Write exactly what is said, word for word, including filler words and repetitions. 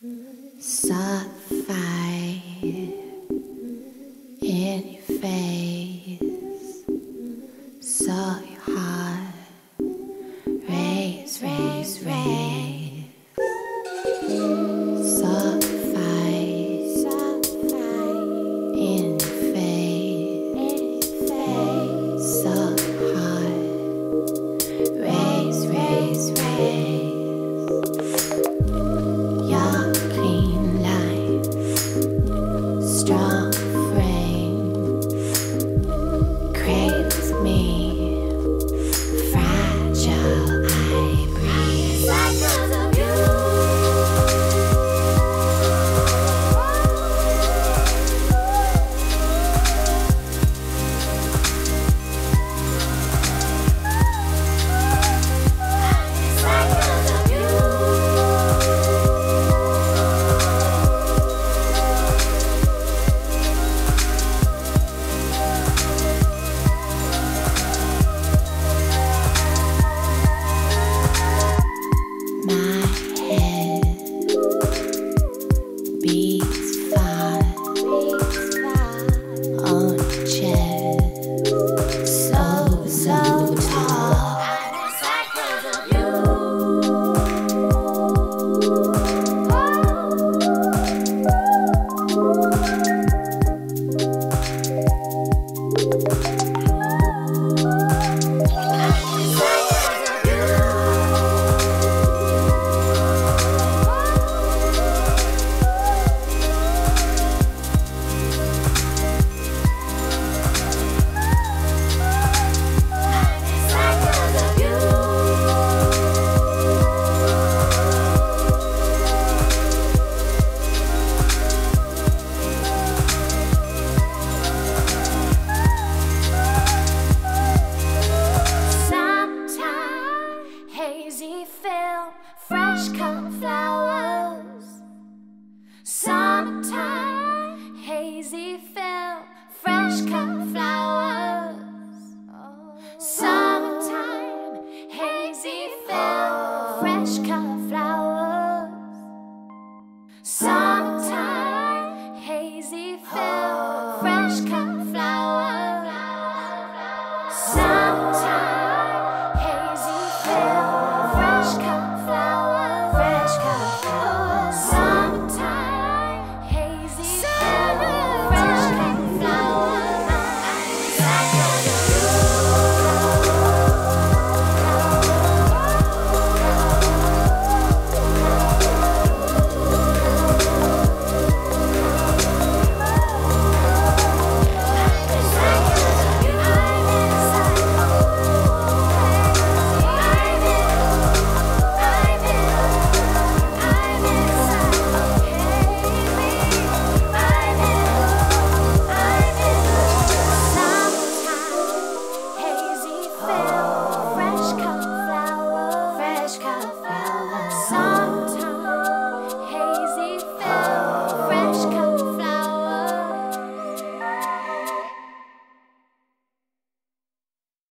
Sought fire in your face, saw your heart raise, raise, raise. Sought fire, sought fire in your face, saw your heart raise, raise, raise. Your clean light, strong frame, cradles me, fragile I breathe. Cycles of you. Cycles of you. My head beats fast on your chest, so, so tall. Cycles of you. Summertime, hazy film, fresh cut flowers.